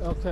Okay.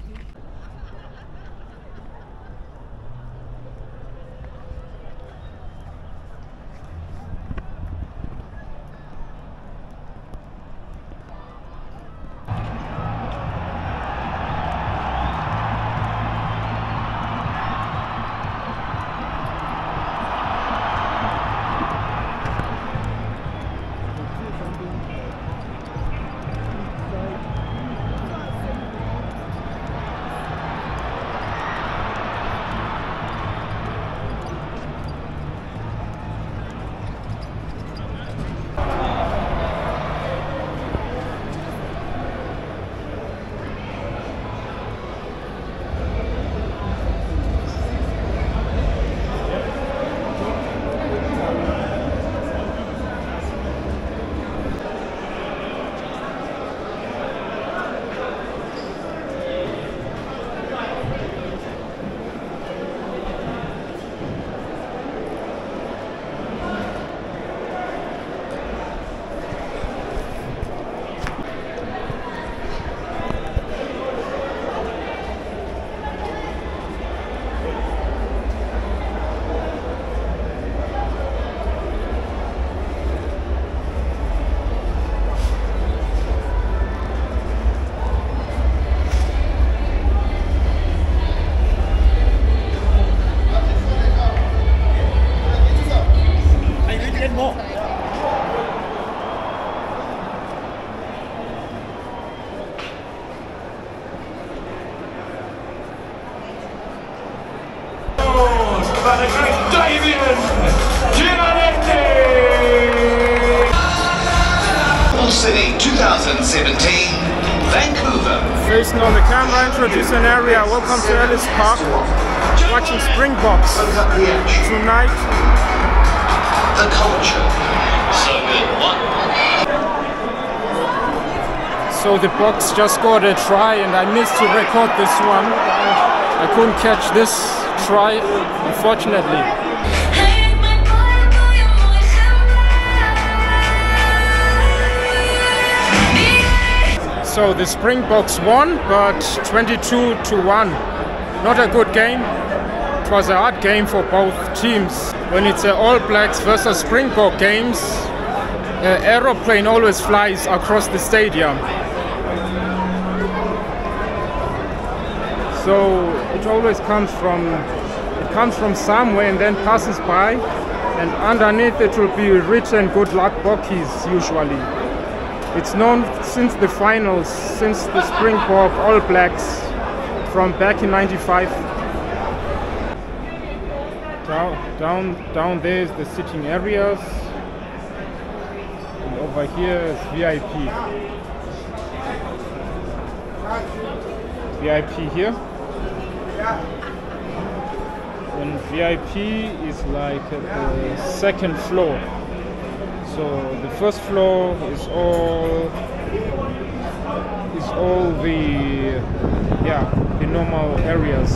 By the great Damien Giannetti! City 2017, Vancouver. Facing on the camera, introduce an area. Welcome to Ellis Park. Watching Springboks tonight. The culture. So good. What? So the Boks just got a try and I missed to record this one. I couldn't catch this try, unfortunately. So the Springboks won, but 22-1. Not a good game. It was a hard game for both teams. When it's All Blacks versus Springbok games, an aeroplane always flies across the stadium. So it always comes from somewhere and then passes by, and underneath it will be written "Good luck Bokkies" usually. It's known since the finals, since the Springbok All Blacks from back in '95. Down there is the sitting areas, and over here is VIP. VIP here. And VIP is like at the second floor. So the first floor is all the normal areas.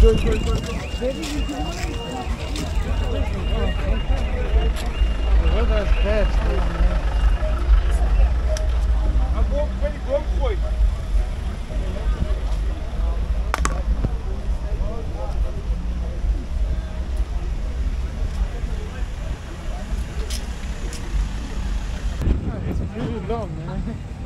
The weather is bad. It's really long, man.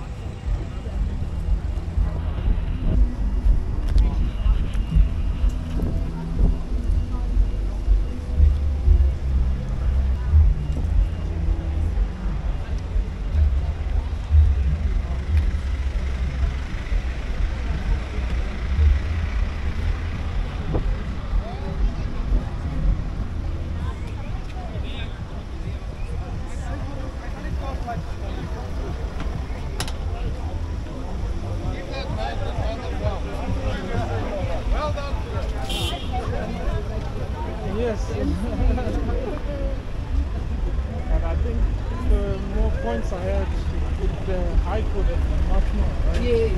Yes. And I think the more points I had, the height would have been much more, right? Yes.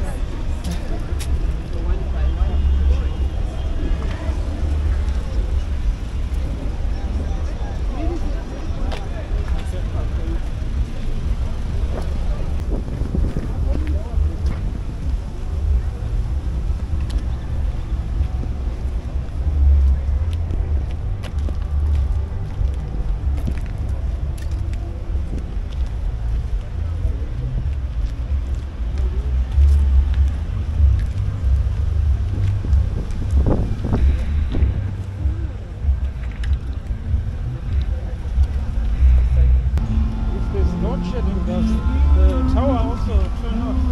Does the tower also turn off?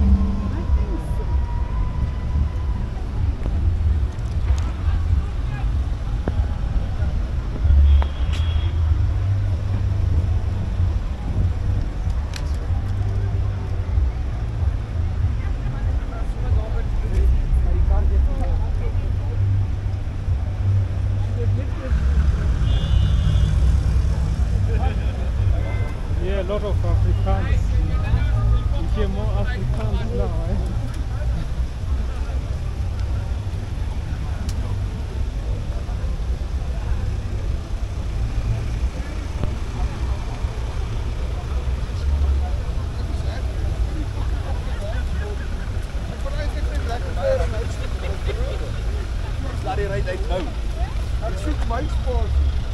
Yeah, a lot of Afrikaans. You hear more Afrikaans now, eh? Bloody right, they know. That's my sport.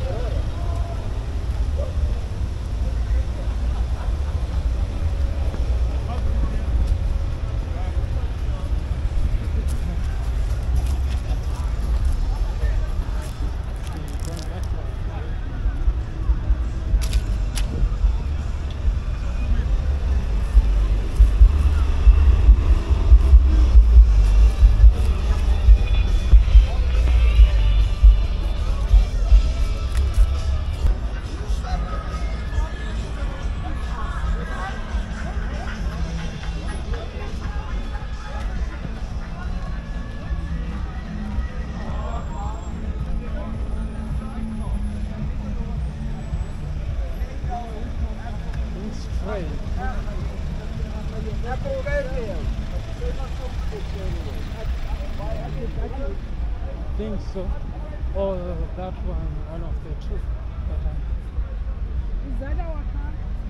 I think so. Or that one of the two. Is that our car?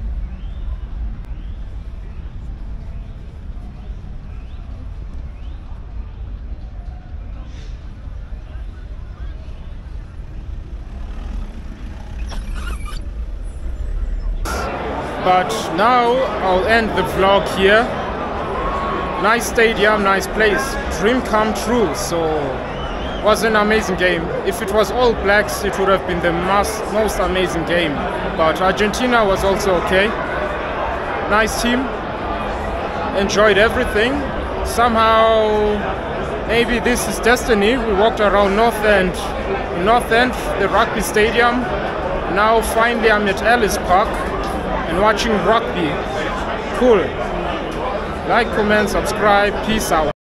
But now I'll end the vlog here. Nice stadium, nice place. Dream come true. So was an amazing game. If it was all blacks, it would have been the most amazing game. But Argentina was also okay. Nice team. Enjoyed everything. Somehow, maybe this is destiny. We walked around North End, the rugby stadium. Now finally I'm at Ellis Park and watching rugby. Cool. Like, comment, subscribe. Peace out.